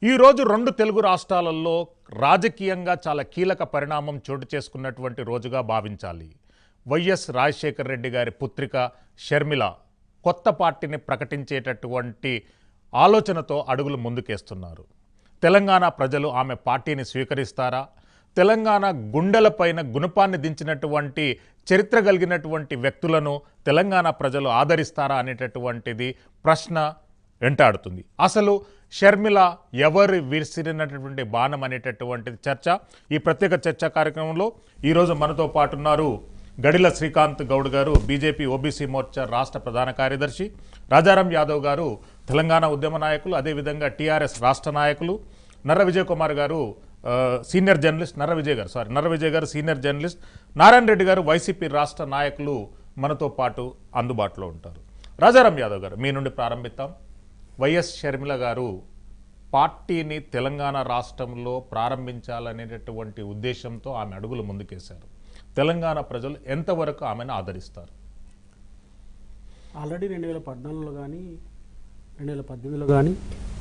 ఈరోజు రెండు తెలుగు రాష్ట్రాలలో రాజకీయంగా చాలా కీలక పరిణామం చోటు చేసుకున్నటువంటి రోజుగా భావించాలి. వైఎస్ రాజశేఖర రెడ్డి గారి పుత్రిక షర్మిల కొత్త పార్టీని ప్రకటించేటటువంటి ఆలోచనతో అడుగులు ముందుకేస్తున్నారు. తెలంగాణ ప్రజలు ఆమె పార్టీని స్వీకరిస్తారా? తెలంగాణ గుండెలపైన గుణపాన్ని దించినటువంటి చరిత్ర కలిగినటువంటి వ్యక్తులను తెలంగాణ ప్రజలు ఆదరిస్తారా అనేటటువంటిది ప్రశ్న వెంటాడుతుంది. అసలు షర్మిల ఎవరు విసిరినటువంటి బాణం అనేటటువంటిది చర్చ. ఈ ప్రత్యేక చర్చా కార్యక్రమంలో ఈరోజు మనతో పాటు ఉన్నారు గడిల శ్రీకాంత్ గౌడ్ గారు, బీజేపీ ఓబీసీ మోర్చా రాష్ట్ర ప్రధాన కార్యదర్శి, రాజారాం యాదవ్ గారు తెలంగాణ ఉద్యమ నాయకులు, అదేవిధంగా టీఆర్ఎస్ రాష్ట్ర నాయకులు, నర్ర విజయ్ కుమార్ గారు సీనియర్ జర్నలిస్ట్, నర్ర విజయ్ గారు సీనియర్ జర్నలిస్ట్, నారాయణ రెడ్డి గారు వైసీపీ రాష్ట్ర నాయకులు మనతో పాటు అందుబాటులో ఉంటారు. రాజారాం యాదవ్ గారు, మీ నుండి ప్రారంభిద్దాం. వైఎస్ షర్మిల గారు పార్టీని తెలంగాణ రాష్ట్రంలో ప్రారంభించాలనేటటువంటి ఉద్దేశంతో ఆమె అడుగులు ముందుకేశారు. తెలంగాణ ప్రజలు ఎంతవరకు ఆమెను ఆదరిస్తారు? ఆల్రెడీ 2014లో కానీ 2018లో కానీ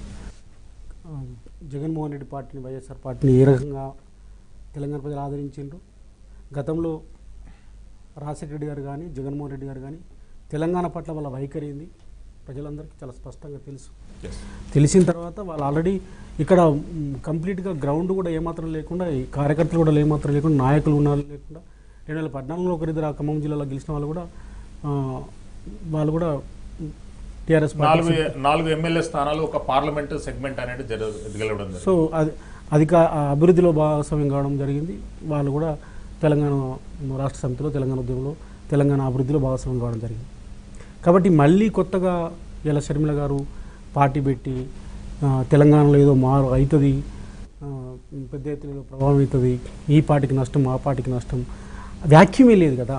జగన్మోహన్ రెడ్డి పార్టీని, వైఎస్ఆర్ పార్టీని ఏ రకంగా తెలంగాణ ప్రజలు ఆదరించారు. గతంలో రాజశేఖర రెడ్డి గారు కానీ జగన్మోహన్ రెడ్డి గారు కానీ తెలంగాణ పట్ల వాళ్ళ వైఖరి ఏంది ప్రజలందరికీ చాలా స్పష్టంగా తెలుసు. తెలిసిన తర్వాత వాళ్ళు ఆల్రెడీ ఇక్కడ కంప్లీట్గా గ్రౌండ్ కూడా ఏమాత్రం లేకుండా, ఈ కార్యకర్తలు కూడా ఏమాత్రం లేకుండా, నాయకులు ఉన్న లేకుండా 2014లో ఒకరిద్దరు ఆ ఖమ్మం జిల్లాలో గెలిచిన వాళ్ళు కూడా టీఆర్ఎస్ నాలుగు ఎమ్మెల్యే స్థానాలు, ఒక పార్లమెంటు సెగ్మెంట్ అనేది గెలవడం. సో అది అభివృద్ధిలో భాగస్వామ్యం కావడం జరిగింది. వాళ్ళు కూడా తెలంగాణ రాష్ట్ర సమితిలో, తెలంగాణ ఉద్యమంలో, తెలంగాణ అభివృద్ధిలో భాగస్వామ్యం కావడం జరిగింది. కాబట్టి మళ్ళీ కొత్తగా ఇలా షర్మిల గారు పార్టీ పెట్టి తెలంగాణలో ఏదో అవుతుంది, పెద్ద ఎత్తున ఏదో ప్రభావం అవుతుంది, ఈ పార్టీకి నష్టం, ఆ పార్టీకి నష్టం, వ్యాఖ్యమే లేదు కదా.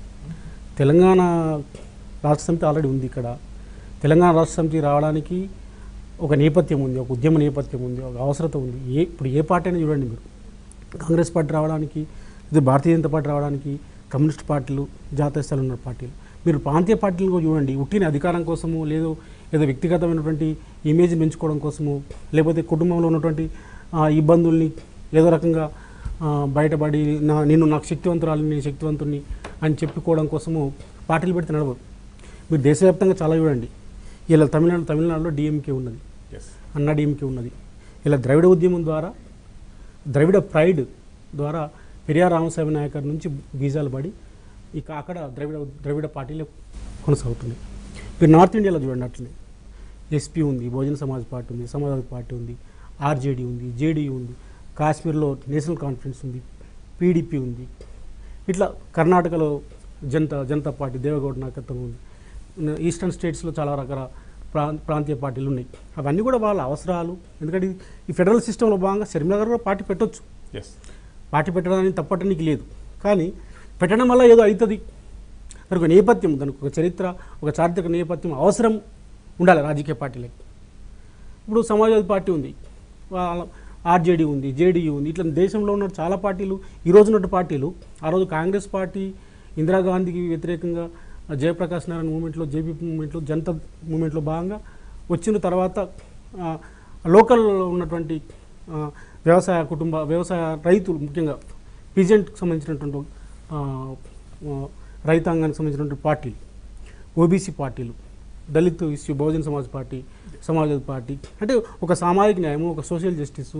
తెలంగాణ రాష్ట్ర సమితి ఆల్రెడీ ఉంది. ఇక్కడ తెలంగాణ రాష్ట్ర సమితి రావడానికి ఒక నేపథ్యం ఉంది, ఒక ఉద్యమ నేపథ్యం ఉంది, ఒక అవసరత ఉంది. ఇప్పుడు ఏ పార్టీ అయినా చూడండి, మీరు కాంగ్రెస్ పార్టీ రావడానికి, ఇది భారతీయ జనతా పార్టీ రావడానికి, కమ్యూనిస్ట్ పార్టీలు, జాతీయ స్థాయిలో ఉన్న పార్టీలు, మీరు ప్రాంతీయ పార్టీలను చూడండి, ఉట్టిన అధికారం కోసము, ఏదో వ్యక్తిగతమైనటువంటి ఇమేజ్ని పెంచుకోవడం కోసము, లేకపోతే కుటుంబంలో ఉన్నటువంటి ఇబ్బందుల్ని ఏదో రకంగా బయటపడి నాకు శక్తివంతురాలని, నేను శక్తివంతుని అని చెప్పుకోవడం కోసము పార్టీలు పెడితే నడవదు. మీరు దేశవ్యాప్తంగా చాలా చూడండి. ఇలా తమిళనాడులో డిఎంకే ఉన్నది, అన్నా డిఎంకే ఉన్నది. ఇలా ద్రవిడ ఉద్యమం ద్వారా, ద్రవిడ ప్రైడ్ ద్వారా పెరియార్ రామస్వామి నాయకర్ నుంచి బీజాలు పడి ఇక అక్కడ ద్రవిడ పార్టీలు కొనసాగుతున్నాయి. మీరు నార్త్ ఇండియాలో చూడండి, అట్లనే ఎస్పీ ఉంది, బహుజన సమాజ్ పార్టీ ఉంది, సమాజ్వాదీ పార్టీ ఉంది, ఆర్జేడీ ఉంది, జేడీయూ ఉంది, కాశ్మీర్లో నేషనల్ కాన్ఫరెన్స్ ఉంది, పీడీపీ ఉంది. ఇట్లా కర్ణాటకలో జనతా పార్టీ దేవగౌడ నాయకత్వం ఉంది. ఈస్టర్న్ స్టేట్స్లో చాలా రకాల ప్రాంతీయ పార్టీలు ఉన్నాయి. అవన్నీ కూడా వాళ్ళ అవసరాలు. ఎందుకంటే ఈ ఫెడరల్ సిస్టంలో భాగంగా షర్మిల గారు కూడా పార్టీ పెట్టవచ్చు. పార్టీ పెట్టడానికి తప్పటనికి లేదు. కానీ పెట్టడం వల్ల ఏదో అవుతుంది, దానికి ఒక నేపథ్యం, దానికి ఒక చరిత్ర, ఒక చారిత్రక నేపథ్యం అవసరం ఉండాలి రాజకీయ పార్టీలకి. ఇప్పుడు సమాజ్వాదీ పార్టీ ఉంది, ఆర్జేడీ ఉంది, జేడీయూ ఉంది. ఇట్లా దేశంలో ఉన్న చాలా పార్టీలు, ఈరోజు ఉన్న పార్టీలు, ఆ రోజు కాంగ్రెస్ పార్టీ ఇందిరాగాంధీకి వ్యతిరేకంగా జయప్రకాష్ నారాయణ మూమెంట్లో, జేపీ మూమెంట్లో, జనతా మూమెంట్లో భాగంగా వచ్చిన తర్వాత లోకల్లో ఉన్నటువంటి వ్యవసాయ రైతులు, ముఖ్యంగా పీజెంట్కి సంబంధించినటువంటి రైతాంగానికి సంబంధించినటువంటి పార్టీలు, ఓబీసీ పార్టీలు, Dalit issue, Bahujan Samaj party, Samajwadi party, అంటే ఒక సామాజిక న్యాయము, ఒక సోషల్ జస్టిస్,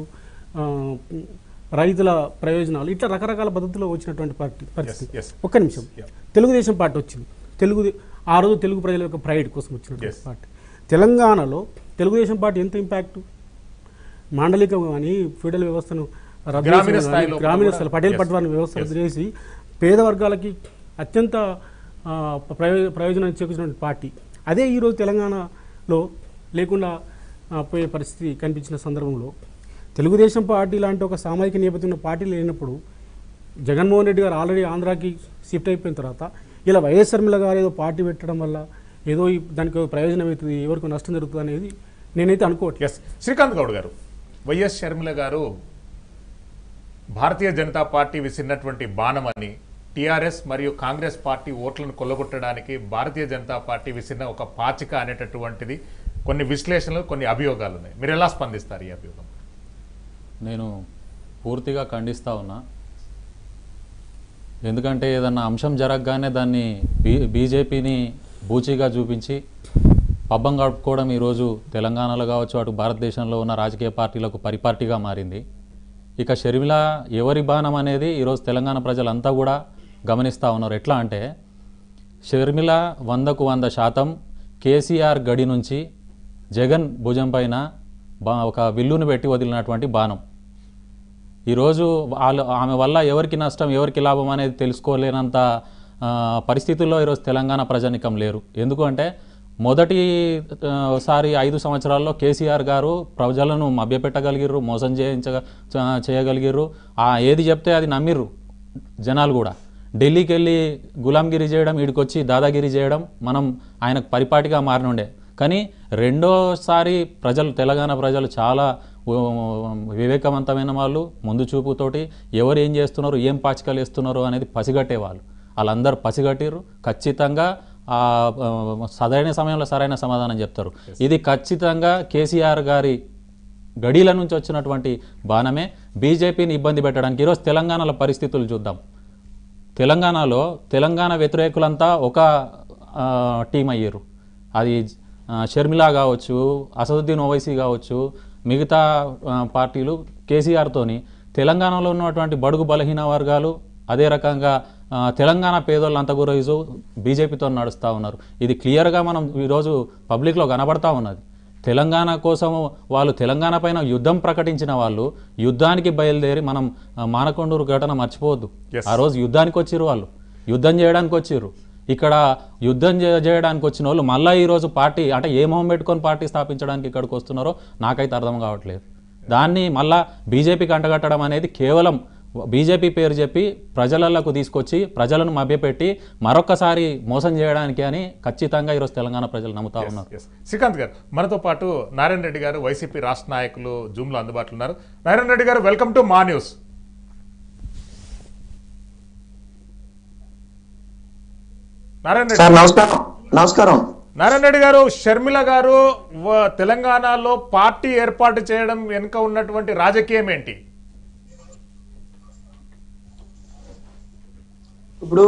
రైతుల ప్రయోజనాలు, ఇట్లా రకరకాల పద్ధతిలో వచ్చినటువంటి పరిస్థితి. ఒక్క నిమిషం, తెలుగుదేశం పార్టీ వచ్చింది. ఆ రోజు తెలుగు ప్రజల యొక్క ప్రైడ్ కోసం వచ్చినటువంటి పార్టీ. తెలంగాణలో తెలుగుదేశం పార్టీ ఎంత ఇంపాక్ట్, మాండలికం కానీ ఫ్యూడల్ వ్యవస్థను గ్రామీణ స్థాయి పటేల్ పట్వారి వ్యవస్థ చేసి పేద వర్గాలకి అత్యంత ప్రయోజనాన్ని చేకూర్చినటువంటి పార్టీ. అదే ఈరోజు తెలంగాణలో లేకుండా పోయే పరిస్థితి కనిపించిన సందర్భంలో తెలుగుదేశం పార్టీ లాంటి ఒక సామాజిక నేపథ్యం ఉన్న పార్టీలు లేనప్పుడు, జగన్మోహన్ రెడ్డి గారు ఆల్రెడీ ఆంధ్రాకి షిఫ్ట్ అయిపోయిన తర్వాత ఇలా వైఎస్ షర్మిల గారు ఏదో పార్టీ పెట్టడం వల్ల ఏదో దానికి ప్రయోజనం అవుతుంది, ఎవరికి నష్టం జరుగుతుంది అనేది నేనైతే అనుకోవట్లేదు. శ్రీకాంత్ గౌడ్ గారు, వైఎస్ షర్మిల గారు భారతీయ జనతా పార్టీ విసిరినటువంటి బాణమని, టీఆర్ఎస్ మరియు కాంగ్రెస్ పార్టీ ఓట్లను కొల్లగొట్టడానికి భారతీయ జనతా పార్టీ విసిరిన ఒక పాచిక అనేటటువంటిది కొన్ని విశ్లేషణలు, కొన్ని అభియోగాలు ఉన్నాయి. మీరు ఎలా స్పందిస్తారు ఈ అభియోగం? నేను పూర్తిగా ఖండిస్తూ ఉన్నా. ఎందుకంటే ఏదన్నా అంశం జరగగానే దాన్ని బీజేపీని బూచీగా చూపించి పబ్బం గడుపుకోవడం ఈరోజు తెలంగాణలో కావచ్చు, అటు భారతదేశంలో ఉన్న రాజకీయ పార్టీలకు పరిపాటిగా మారింది. ఇక షర్మిల ఎవరి బాణం అనేది ఈరోజు తెలంగాణ ప్రజలంతా కూడా గమనిస్తూ ఉన్నారు. ఎట్లా అంటే షర్మిల 100కు 100% కేసీఆర్ గడి నుంచి జగన్ భుజం పైన ఒక విల్లును పెట్టి వదిలినటువంటి బాణం. ఈరోజు ఆమె వల్ల ఎవరికి నష్టం, ఎవరికి లాభం అనేది తెలుసుకోలేనంత పరిస్థితుల్లో ఈరోజు తెలంగాణ ప్రజానికం లేరు. ఎందుకంటే మొదటిసారి 5 సంవత్సరాల్లో కేసీఆర్ గారు ప్రజలను మభ్యపెట్టగలిగిర్రు, మోసం చేయగలిగిర్రు. ఏది చెప్తే అది నమ్మిర్రు జనాలు కూడా. ఢిల్లీకి వెళ్ళి గులాంగిరి చేయడం, ఈడికొచ్చి దాదాగిరి చేయడం మనం ఆయనకు పరిపాటిగా మారినుండే. కానీ రెండోసారి తెలంగాణ ప్రజలు చాలా వివేకవంతమైన వాళ్ళు, ముందు చూపుతోటి ఎవరు ఏం చేస్తున్నారు, ఏం పాచికలు వేస్తున్నారు అనేది పసిగట్టేవాళ్ళు. వాళ్ళందరూ పసిగట్టిర్రు. ఖచ్చితంగా సరైన సమయంలో సరైన సమాధానం చెప్తారు. ఇది ఖచ్చితంగా కేసీఆర్ గారి గడీల నుంచి వచ్చినటువంటి బాణమే బీజేపీని ఇబ్బంది పెట్టడానికి. ఈరోజు తెలంగాణలో పరిస్థితులు చూద్దాం. తెలంగాణలో తెలంగాణ వ్యతిరేకులంతా ఒక టీం అయ్యారు. అది షర్మిల కావచ్చు, అసదుద్దీన్ ఓవైసీ కావచ్చు, మిగతా పార్టీలు కేసీఆర్తోని తెలంగాణలో ఉన్నటువంటి బడుగు బలహీన వర్గాలు, అదే రకంగా తెలంగాణ పేదోళ్ళంతా కూడా ఈరోజు బీజేపీతో నడుస్తూ ఉన్నారు. ఇది క్లియర్గా మనం ఈరోజు పబ్లిక్లో కనబడతా ఉన్నది. తెలంగాణ కోసం వాళ్ళు తెలంగాణ పైన యుద్ధం ప్రకటించిన వాళ్ళు యుద్ధానికి బయలుదేరి, మనం మానకొండూరు ఘటన మర్చిపోవద్దు. ఆ రోజు యుద్ధానికి వచ్చిర్రు, వాళ్ళు యుద్ధం చేయడానికి వచ్చిర్రు. ఇక్కడ యుద్ధం చేయడానికి వచ్చిన వాళ్ళు మళ్ళీ ఈరోజు పార్టీ అంటే ఏ మొహం పెట్టుకొని పార్టీ స్థాపించడానికి ఇక్కడికి వస్తున్నారో నాకైతే అర్థం కావట్లేదు. దాన్ని మళ్ళా బీజేపీకి అంటగట్టడం అనేది కేవలం బీజేపీ పేరు చెప్పి ప్రజలకు తీసుకొచ్చి ప్రజలను మభ్యపెట్టి మరొకసారి మోసం చేయడానికి అని ఖచ్చితంగా ఈరోజు తెలంగాణ ప్రజలు నమ్ముతా ఉన్నారు. శ్రీకాంత్ గారు, మనతో పాటు నారాయణ రెడ్డి గారు, వైసీపీ రాష్ట్ర నాయకులు జూమ్లో అందుబాటులో ఉన్నారు. నారాయణ రెడ్డి గారు, వెల్కమ్ టు మా న్యూస్. నమస్కారం. నారాయణ రెడ్డి గారు, షర్మిల గారు తెలంగాణలో పార్టీ ఏర్పాటు చేయడం వెనుక ఉన్నటువంటి రాజకీయం ఏంటి? ఇప్పుడు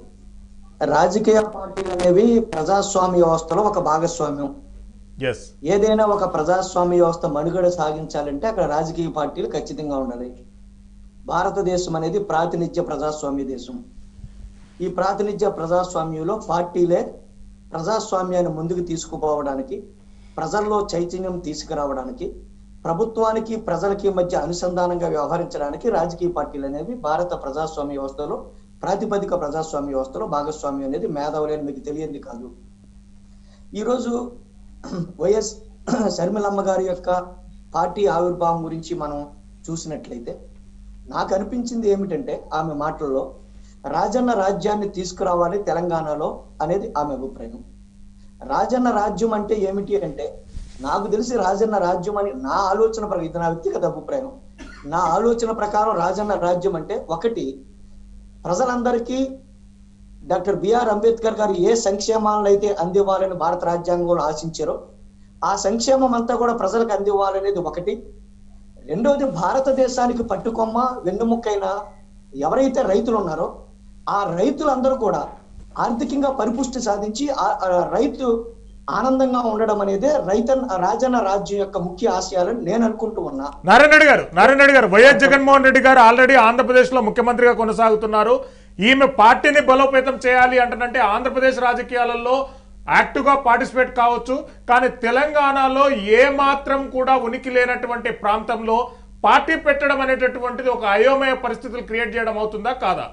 రాజకీయ పార్టీలు అనేవి ప్రజాస్వామ్య వ్యవస్థలో ఒక భాగస్వామ్యం. ఏదైనా ఒక ప్రజాస్వామ్య వ్యవస్థ మనుగడ సాగించాలంటే అక్కడ రాజకీయ పార్టీలు ఖచ్చితంగా ఉండాలి. భారతదేశం అనేది ప్రాతినిధ్య ప్రజాస్వామ్య దేశం. ఈ ప్రాతినిధ్య ప్రజాస్వామ్యంలో పార్టీలే ప్రజాస్వామ్యాన్ని ముందుకు తీసుకుపోవడానికి, ప్రజల్లో చైతన్యం తీసుకురావడానికి, ప్రభుత్వానికి ప్రజలకి మధ్య అనుసంధానంగా వ్యవహరించడానికి రాజకీయ పార్టీలు అనేవి భారత ప్రజాస్వామ్య వ్యవస్థలో, ప్రాతిపదిక ప్రజాస్వామ్య వ్యవస్థలో భాగస్వామ్యం అనేది మేధావులని మీకు తెలియంది కాదు. ఈరోజు వైఎస్ షర్మిలమ్మ గారి యొక్క పార్టీ ఆవిర్భావం గురించి మనం చూసినట్లయితే నాకు అనిపించింది ఏమిటంటే, ఆమె మాటల్లో రాజన్న రాజ్యాన్ని తీసుకురావాలి తెలంగాణలో అనేది ఆమె అభిప్రాయం. రాజన్న రాజ్యం అంటే ఏమిటి అంటే, నాకు తెలిసి రాజన్న రాజ్యం అని నా ఆలోచన ప్రకారం, ఇది నా వ్యక్తిగత అభిప్రాయం, నా ఆలోచన ప్రకారం రాజన్న రాజ్యం అంటే ఒకటి, ప్రజలందరికీ డాక్టర్ బిఆర్ అంబేద్కర్ గారు ఏ సంక్షేమాలను అయితే అందివ్వాలని భారత రాజ్యాంగంలో ఆశించారో ఆ సంక్షేమం అంతా కూడా ప్రజలకు అందివ్వాలనేది ఒకటి. రెండోది, భారతదేశానికి పట్టుకొమ్మ వెన్నుముక్కైన ఎవరైతే రైతులు ఉన్నారో ఆ రైతులందరూ కూడా ఆర్థికంగా పరిపుష్టి సాధించి రైతు ఆనందంగా ఉండడం అనేది రాజన్న రాజ్యం యొక్క ముఖ్య ఆశయాలని నేను అనుకుంటూ ఉన్నా. నారాయణ రెడ్డి గారు, వైఎస్ జగన్మోహన్ రెడ్డి గారు ఆల్రెడీ ఆంధ్రప్రదేశ్ లో ముఖ్యమంత్రిగా కొనసాగుతున్నారు. ఈమె పార్టీని బలోపేతం చేయాలి అంటనంటే ఆంధ్రప్రదేశ్ రాజకీయాలలో యాక్టివ్ గా పార్టిసిపేట్ కావచ్చు, కానీ తెలంగాణలో ఏ మాత్రం కూడా ఉనికి లేనటువంటి ప్రాంతంలో పార్టీ పెట్టడం అనేటటువంటిది ఒక అయోమయ పరిస్థితులు క్రియేట్ చేయడం అవుతుందా కాదా?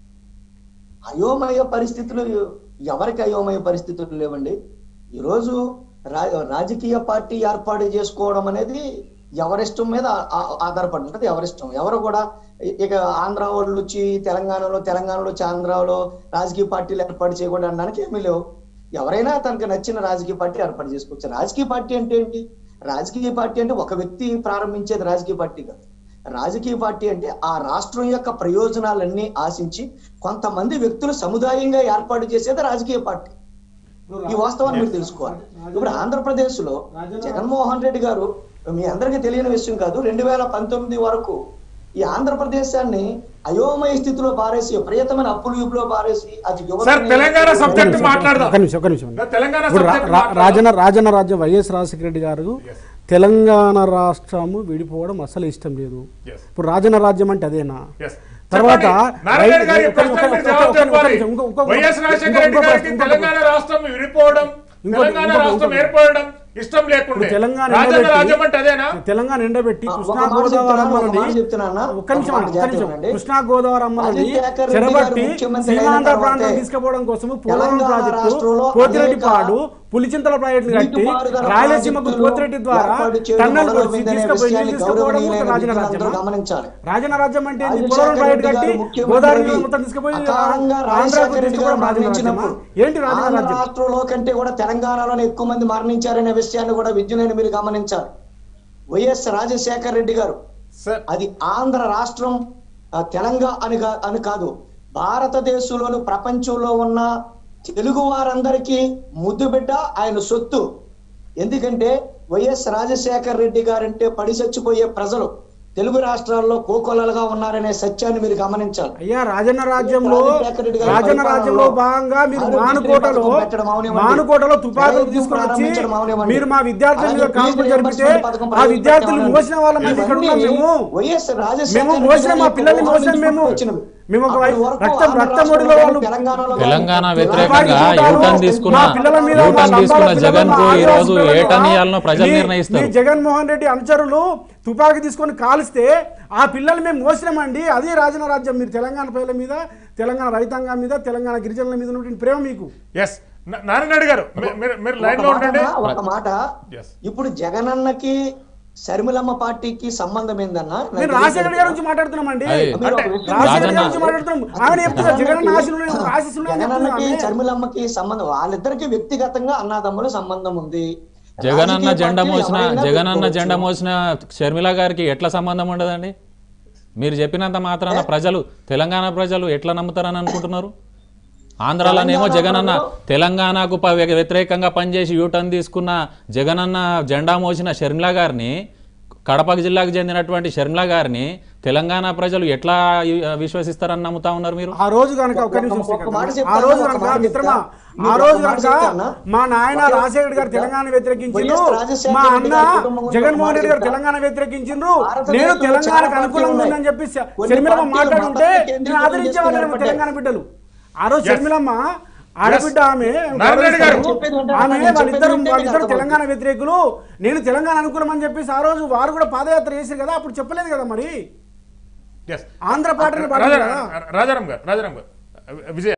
అయోమయ పరిస్థితులు ఎవరికి అయోమయ పరిస్థితులు లేవండి. ఈరోజు రాజకీయ పార్టీ ఏర్పాటు చేసుకోవడం అనేది ఎవరిష్టం మీద ఆధారపడి ఉంటుంది. ఎవరిష్టం. ఎవరు కూడా ఇక ఆంధ్ర వాళ్ళు వచ్చి తెలంగాణలో వచ్చి ఆంధ్రాలో రాజకీయ పార్టీలు ఏర్పాటు చేయకూడదు అనడానికి ఏమీ లేవు. ఎవరైనా తనకు నచ్చిన రాజకీయ పార్టీ ఏర్పాటు చేసుకోవచ్చు. రాజకీయ పార్టీ అంటే ఏంటి? రాజకీయ పార్టీ అంటే ఒక వ్యక్తి ప్రారంభించేది రాజకీయ పార్టీ కాదు. రాజకీయ పార్టీ అంటే ఆ రాష్ట్రం యొక్క ప్రయోజనాలన్నీ ఆశించి కొంతమంది వ్యక్తులు సముదాయంగా ఏర్పాటు చేసేది రాజకీయ పార్టీ. ఈ వాస్తవాన్ని మీరు తెలుసుకోవాలి. ఇప్పుడు ఆంధ్రప్రదేశ్ లో జగన్మోహన్ రెడ్డి గారు, మీ అందరికీ తెలియని విషయం కాదు, 2019 వరకు ఈ ఆంధ్రప్రదేశాన్ని అయోమయ స్థితిలో పారేసి, విపరీతమైన అప్పులు యూపులో పారేసి, అది సార్ తెలంగాణ సబ్జెక్ట్ మాట్లాడదాం. ఒక నిమిషం తెలంగాణ ఇప్పుడు రాజన్న రాజ్యం వైఎస్ రాజశేఖర రెడ్డి గారు తెలంగాణ రాష్ట్రము విడిపోవడం అసలు ఇష్టం లేదు. ఇప్పుడు రాజన్న రాజ్యం అంటే అదేనా? తర్వాత తెలంగాణ రాష్ట్రం విడిపోవడం, తెలంగాణ రాష్ట్రం ఏర్పడడం ఇష్టం లేకుండా తెలంగాణ ఎండబెట్టి కృష్ణా గోదావరి అమ్మలని కృష్ణా గోదావరి అమ్మలని చెరబట్టి సీమాంధ్ర ప్రాంతం తీసుకుపోవడం కోసం పోలవరం ప్రాజెక్టు, పోతిరెడ్డిపాడు, పులిచింతల ప్రాజెక్టులు కట్టి రాయలసీమకు పోతిరెడ్డి ద్వారా టన్నల్ తీసుకుపోవడం రాజన్న రాజ్యం. రాజన్న రాజ్యం అంటే పోలవరం ప్రాజెక్టు కట్టి గోదావరి మొత్తం తీసుకుపోయి ఆంధ్రాకు తీసుకోవడం రాజన్న రాజ్యమా? ఏంటి రాజన్న రాజ్యం? రాష్ట్రంలో కంటే కూడా తెలంగాణలోనే ఎక్కువ మంది మరణించారనే విషయాన్ని కూడా విద్యులని మీరు గమనించాలి. వైఎస్ రాజశేఖర రెడ్డి గారు అది ఆంధ్ర రాష్ట్రం తెలంగాణ అని కాదు, భారతదేశంలోను ప్రపంచంలో ఉన్న తెలుగు వారందరికీ ముద్దు బిడ్డ, ఆయన సొత్తు. ఎందుకంటే వైఎస్ రాజశేఖర రెడ్డి గారంటే పడి చచ్చిపోయే ప్రజలు తెలుగు రాష్ట్రాల్లో కోకొల్లలుగా ఉన్నారనే సత్యాన్ని మీరు గమనించాలి. అయ్యా రాజన్న రాజ్యంలో భాగంగా మీరు మానుకోటలో తుపాకులు తీసుకుని వచ్చి మీరు మా విద్యార్థుల మీద కాల్పులు జరిపితే ఆ విద్యార్థులు మోసిన వాళ్ళ మీద ఇక్కడ ఉన్నాం. మేము మోసిన మా పిల్లల్ని మోసిన మేము ఒక రక్తమొడిలో వాళ్ళు తెలంగాణ వ్యతిరేకంగా యూటర్న్ తీసుకున్న జగన్ కు ఈ రోజు ఏటనియాలను ప్రజలు నిర్ణయిస్తారు. జగన్మోహన్ రెడ్డి అనుచరులు తుపాకీ తీసుకొని కాల్స్తే ఆ పిల్లలు మేము మోసినామండి. అదే రాజన్న రాజ్యం. మీరు తెలంగాణ ప్రజల మీద, తెలంగాణ రైతాంగం మీద, తెలంగాణ గిరిజనుల మీద ఉన్నటువంటి ప్రేమ మీకు. నారాయణ గారు మీరు లైన్ లో ఉండండి. ఒక మాట, ఇప్పుడు జగనన్నకి శర్మిలమ్మ పార్టీకి సంబంధం ఏందన్నా? రాజశేఖర్ గారి గురించి మాట్లాడుతున్నామండి. జగనన్నకి శర్మిలమ్మకి సంబంధం, వాళ్ళిద్దరికి వ్యక్తిగతంగా అన్నదమ్ముల సంబంధం ఉంది. జగనన్న జెండా మోసిన షర్మిల గారికి ఎట్లా సంబంధం ఉండదండి? మీరు చెప్పినంత మాత్రాన ప్రజలు, తెలంగాణ ప్రజలు ఎట్లా నమ్ముతారని అనుకుంటున్నారు? ఆంధ్రాలోనేమో జగనన్న తెలంగాణకు వ్యతిరేకంగా పనిచేసి యూటర్న్ తీసుకున్న జగనన్న జెండా మోసిన షర్మిల గారిని, కడప జిల్లాకు చెందినటువంటి షర్మిల గారిని తెలంగాణ ప్రజలు ఎట్లా విశ్వసిస్తారని నమ్ముతా ఉన్నారు మీరు? ఆ రోజు కనుక మా నాయన రాజశేఖర్ గారు తెలంగాణ వ్యతిరేకించిండ్రు, మా అన్న జగన్మోహన్ రెడ్డి గారు తెలంగాణ వ్యతిరేకించిండ్రు, నేను తెలంగాణకు అనుకూలంగా ఉందని చెప్పి షర్మిలమ్మ మాట్లాడుతుంటే నేను ఆదరించే వాళ్ళేమో తెలంగాణ బిడ్డలు. ఆ రోజు షర్మిలమ్మ ఆడబిడ్డ, వాళ్ళిద్దరు తెలంగాణ వ్యతిరేకులు, నేను తెలంగాణ అనుకూలం అని చెప్పేసి ఆ రోజు వారు కూడా పాదయాత్ర చేశారు కదా, అప్పుడు చెప్పలేదు కదా మరి. ఆంధ్ర పార్టీని రాజారాం గారు విజయ